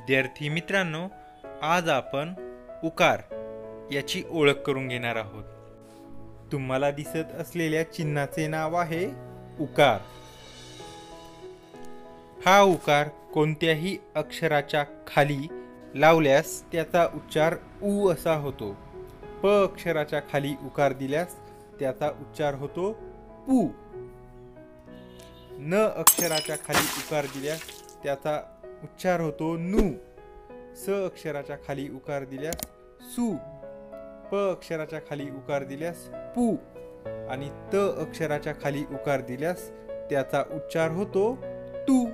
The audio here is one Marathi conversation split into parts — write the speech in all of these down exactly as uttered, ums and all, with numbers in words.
विद्यार्थी मित्रांनो, आज आपण उकार याची ओळख करून घेणार आहोत। तुम्हाला दिसत असलेल्या चिन्हाचे नाव आहे उकार। हा उकार कोणत्याही अक्षराच्या खाली लावल्यास त्याचा उच्चार उ असा होतो। प अक्षराच्या खाली उकार दिल्यास त्याचा उच्चार होतो पू। न अक्षराच्या खाली उकार दिल्यास त्याचा उच्चार होतो नू। स अक्षराच्या खाली उकार दिल्यास सू। प अक्षराच्या खाली उकार दिल्यास पू आणि त अक्षराच्या खाली उकार दिल्यास त्याचा उच्चार होतो तू।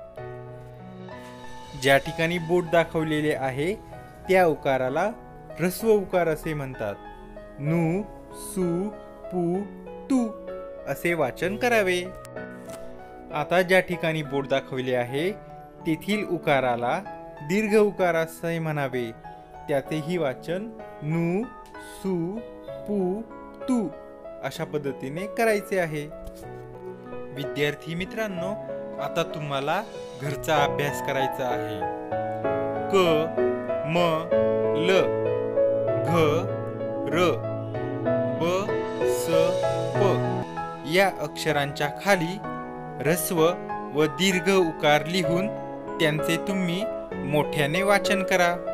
ज्या ठिकाणी बोट दाखवलेले आहे त्या उकाराला ऱ्हस्व उकार असे म्हणतात। नू, सू, पू, तू असे वाचन करावे। आता ज्या ठिकाणी बोट दाखवले आहे तेथील उकाराला दीर्घ उकार असे म्हणावे। त्याचेही वाचन नू, सू, पू, तू अशा पद्धतीने करायचे आहे। विद्यार्थी मित्रांनो, आता तुम्हाला घरचा अभ्यास करायचा आहे। क, म, ल, घ, र, ब, स, प या अक्षरांच्या खाली ऱ्हस्व व दीर्घ उकार लिहून त्यांचे तुम्ही मोठ्याने वाचन करा।